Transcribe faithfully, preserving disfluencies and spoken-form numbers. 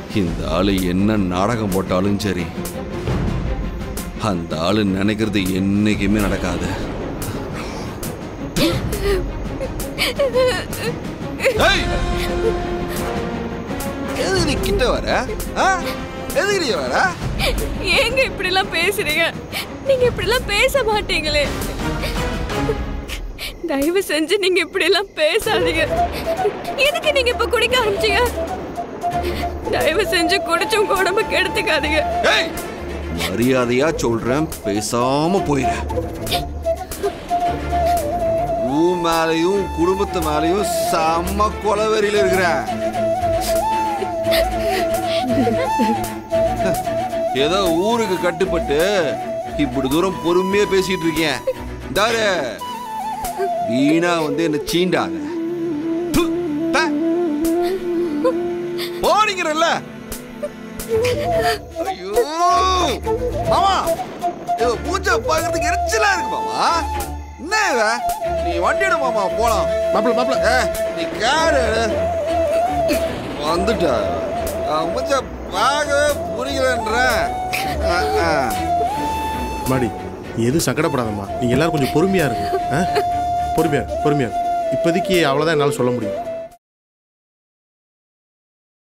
இந்த ஆளு என்ன நாடகம் போட்டாலும் சரி, அந்த ஆளு நினைக்கிறது என்னைக்குமே நடக்காது. எதுக்கு நீ கிட்ட வர? எதுக்கு நீ வர? ஏங்க இப்படி எல்லாம் பேசுறீங்க? நீங்க இப்படி எல்லாம் பேச மாட்டீங்களே. தயவு செஞ்சு நீங்க இப்படி எல்லாம் பேசாதீங்க. எதுக்கு நீங்க இப்ப குடிக்க ஆரம்பிச்சீங்க? தயவு செஞ்சு குடிச்சும் உடம்பு கெடுத்துக்காதீங்க. மரியாதையா சொல்றேன், பேசாம போயிரு. ஊ மேலையும் குடும்பத்து மேலையும் செம்ம கொலவெறியில இருக்கிற. ஏதோ ஊருக்கு கட்டுப்பட்டு இப்படி தூரம் பொறுமையா பேசிட்டு இருக்கேன். தாரு வீணா வந்து என்ன சீண்டாத. போனீங்கறல்ல. ஐயோ மாமா, ஏதோ பூஜை பார்க்கறதுக்கு எரிச்சலா இருக்கு மாமா. என்ன இவ? நீ வண்டி எடு மாமா, போலாம். மாப்பிள மாப்பிள நீ காரு வந்துட்டா. பூஜை பார்க்கவே புரியலன்ற மாடி. நீ எதுவும் சங்கடப்படாதம்மா. நீங்க எல்லாரும் கொஞ்சம் பொறுமையா இருக்கு. பொறுமையா பொறுமையா இப்போதைக்கு அவ்வளோதான் என்னால் சொல்ல முடியும்.